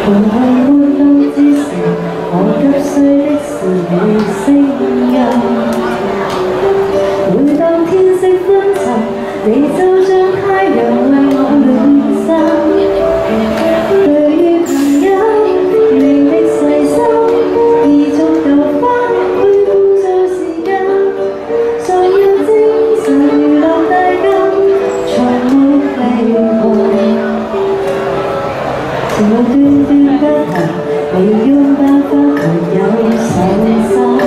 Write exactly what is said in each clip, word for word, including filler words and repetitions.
從去歡樂之時，我急需的是你聲音。每當天色昏沉，你就像太陽為我暖身。對於朋友，你的細心已足夠分去枯燥時間。想要精神娛樂大家，從沒離開。情路短短不行，你擁抱花朋友手心。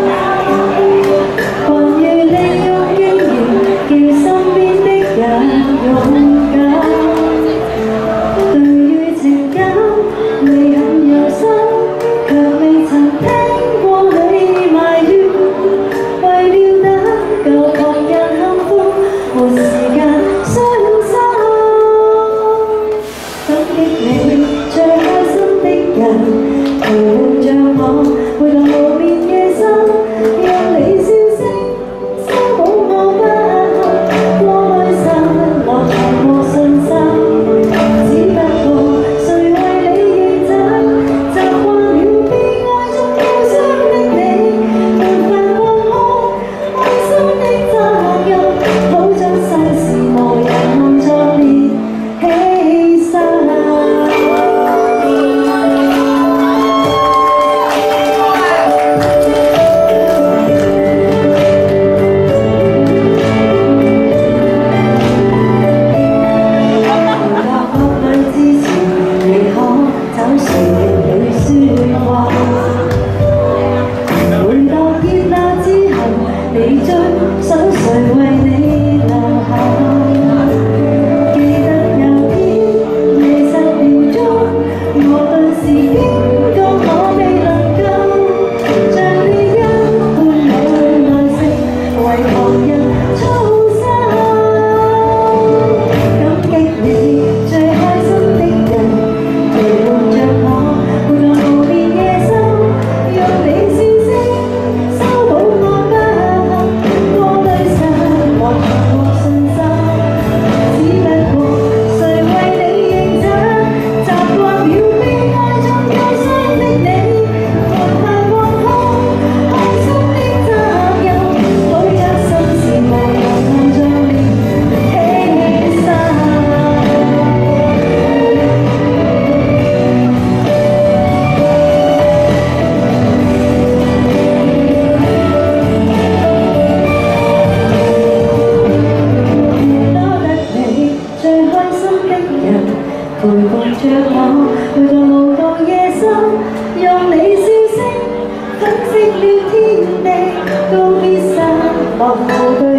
關於利用經驗，叫身邊的人勇敢。對於情感，你很有心，卻未曾聽過你埋怨。為了等舊旁人幸福，沒時間傷心。感激你。最開心的人，陪伴着我，回到無眠夜深，讓你笑聲修補我不幸，過來散落場和信心。只不過誰為你認真，習慣了被愛中憂傷的你，沒法放開愛心的責任，好像世事無人能作烈犧牲。你追想誰為你留下？記得有天夜十點鐘，我頓時驚覺我未能夠像你一般有耐性，為旁人操心。感激你最開心的人，陪伴着我，回到無眠夜深，讓你笑聲修補我不陪伴着我，去到無道夜深，讓你笑聲粉飾了天地，告別散落後對。